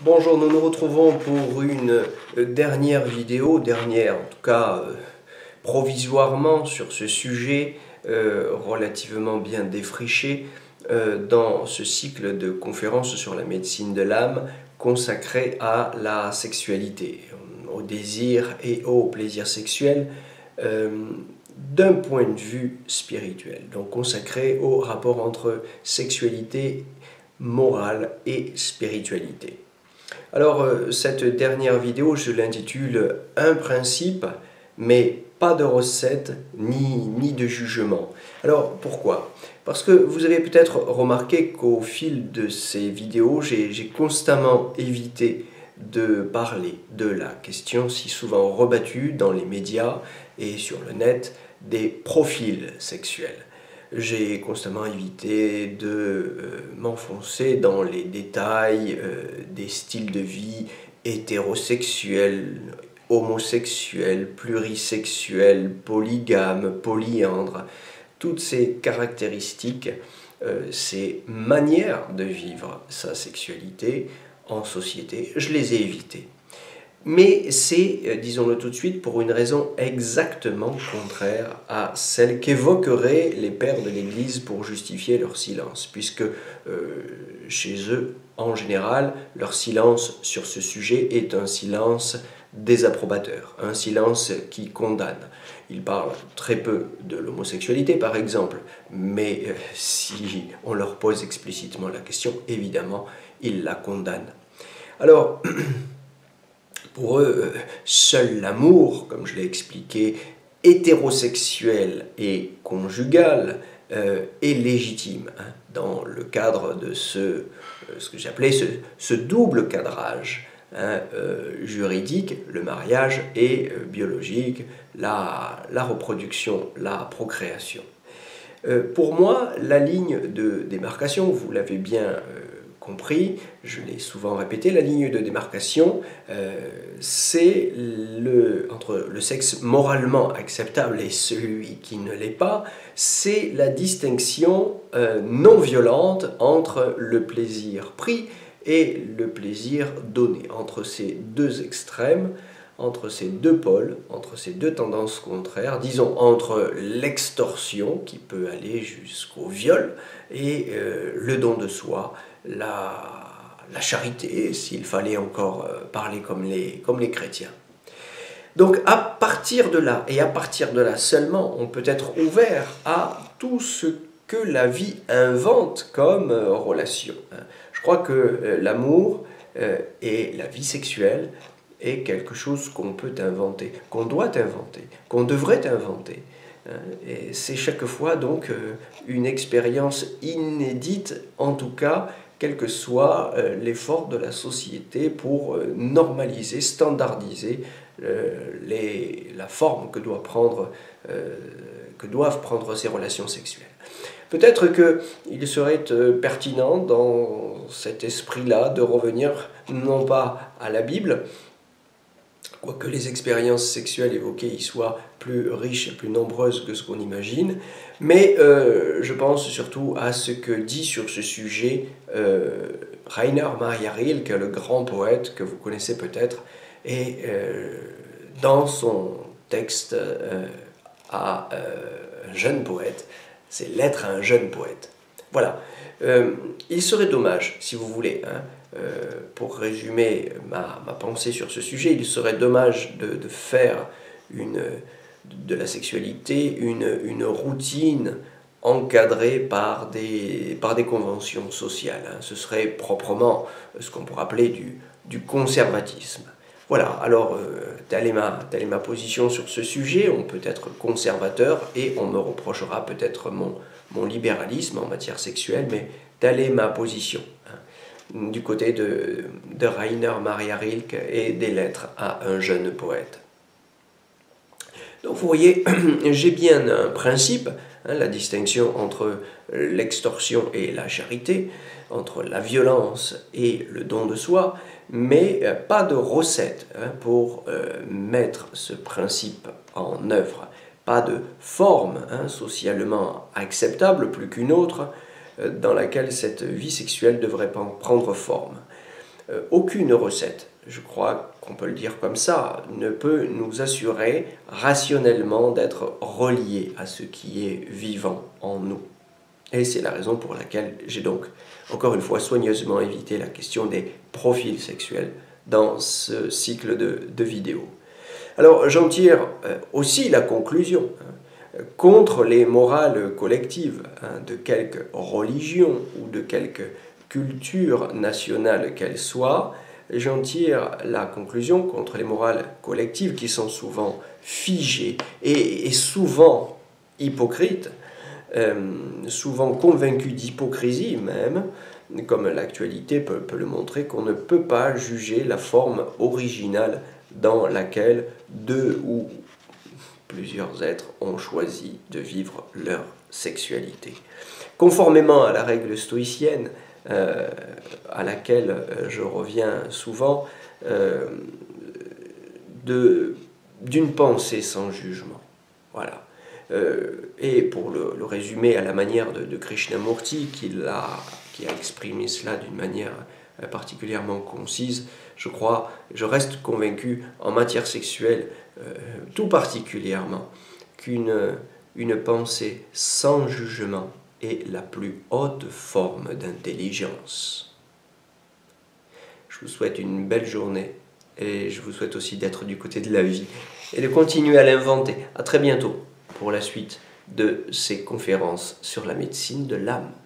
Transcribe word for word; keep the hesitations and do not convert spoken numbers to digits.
Bonjour, nous nous retrouvons pour une dernière vidéo, dernière en tout cas euh, provisoirement sur ce sujet euh, relativement bien défriché euh, dans ce cycle de conférences sur la médecine de l'âme consacré à la sexualité, au désir et au plaisir sexuel euh, d'un point de vue spirituel, donc consacré au rapport entre sexualité, morale et spiritualité. Alors, cette dernière vidéo, je l'intitule « Un principe, mais pas de recette ni, ni de jugement ». Alors, pourquoi? Parce que vous avez peut-être remarqué qu'au fil de ces vidéos, j'ai constamment évité de parler de la question si souvent rebattue dans les médias et sur le net des profils sexuels. J'ai constamment évité de euh, m'enfoncer dans les détails euh, des styles de vie hétérosexuels, homosexuels, plurisexuels, polygames, polyandres. Toutes ces caractéristiques, euh, ces manières de vivre sa sexualité en société, je les ai évitées. Mais c'est, disons-le tout de suite, pour une raison exactement contraire à celle qu'évoqueraient les pères de l'Église pour justifier leur silence, puisque euh, chez eux, en général, leur silence sur ce sujet est un silence désapprobateur, un silence qui condamne. Ils parlent très peu de l'homosexualité, par exemple, mais euh, si on leur pose explicitement la question, évidemment, ils la condamnent. Alors, pour eux, seul l'amour, comme je l'ai expliqué, hétérosexuel et conjugal, euh, est légitime hein, dans le cadre de ce, euh, ce que j'appelais ce, ce double cadrage hein, euh, juridique, le mariage et euh, biologique, la, la reproduction, la procréation. Euh, pour moi, la ligne de démarcation, vous l'avez bien euh, compris, je l'ai souvent répété, la ligne de démarcation, euh, c'est le, entre le sexe moralement acceptable et celui qui ne l'est pas, c'est la distinction euh, non violente entre le plaisir pris et le plaisir donné, entre ces deux extrêmes, entre ces deux pôles, entre ces deux tendances contraires, disons entre l'extorsion qui peut aller jusqu'au viol et euh, le don de soi, la, la charité, s'il fallait encore parler comme les, comme les chrétiens. Donc à partir de là, et à partir de là seulement, on peut être ouvert à tout ce que la vie invente comme euh, relation. Je crois que euh, l'amour euh, et la vie sexuelle est quelque chose qu'on peut inventer, qu'on doit inventer, qu'on devrait inventer. Et c'est chaque fois donc une expérience inédite, en tout cas, quel que soit l'effort de la société pour normaliser, standardiser les, la forme que, doit prendre, que doivent prendre ces relations sexuelles. Peut-être qu'il serait pertinent dans cet esprit-là de revenir non pas à la Bible, quoique les expériences sexuelles évoquées y soient plus riches et plus nombreuses que ce qu'on imagine, mais euh, je pense surtout à ce que dit sur ce sujet euh, Rainer Maria Rilke, le grand poète que vous connaissez peut-être, et euh, dans son texte euh, à euh, un jeune poète, c'est Lettre à un jeune poète. Voilà, euh, il serait dommage, si vous voulez, hein, Euh, pour résumer ma, ma pensée sur ce sujet, il serait dommage de, de faire une, de la sexualité une, une routine encadrée par des, par des conventions sociales. Hein. Ce serait proprement ce qu'on pourrait appeler du, du conservatisme. Voilà, alors euh, telle est ma, telle est ma position sur ce sujet. On peut être conservateur et on me reprochera peut-être mon, mon libéralisme en matière sexuelle, mais telle est ma position. Hein. Du côté de, de Rainer Maria Rilke et des lettres à un jeune poète. Donc vous voyez, j'ai bien un principe, hein, la distinction entre l'extorsion et la charité, entre la violence et le don de soi, mais pas de recette hein, pour euh, mettre ce principe en œuvre, pas de forme hein, socialement acceptable plus qu'une autre, dans laquelle cette vie sexuelle devrait prendre forme. Euh, aucune recette, je crois qu'on peut le dire comme ça, ne peut nous assurer rationnellement d'être reliés à ce qui est vivant en nous. Et c'est la raison pour laquelle j'ai donc, encore une fois, soigneusement évité la question des profils sexuels dans ce cycle de, de vidéos. Alors j'en tire euh, aussi la conclusion, hein, contre les morales collectives hein, de quelque religion ou de quelque culture nationale qu'elle soit, j'en tire la conclusion contre les morales collectives qui sont souvent figées et, et souvent hypocrites, euh, souvent convaincues d'hypocrisie même, comme l'actualité peut, peut le montrer, qu'on ne peut pas juger la forme originale dans laquelle deux ou plusieurs êtres ont choisi de vivre leur sexualité. Conformément à la règle stoïcienne, euh, à laquelle euh, je reviens souvent, euh, de, d'une pensée sans jugement. Voilà. Euh, et pour le, le résumer à la manière de, de Krishnamurti, qui a, qui a exprimé cela d'une manière particulièrement concise, je crois, je reste convaincu en matière sexuelle, euh, tout particulièrement, qu'une une pensée sans jugement est la plus haute forme d'intelligence. Je vous souhaite une belle journée et je vous souhaite aussi d'être du côté de la vie et de continuer à l'inventer. À très bientôt pour la suite de ces conférences sur la médecine de l'âme.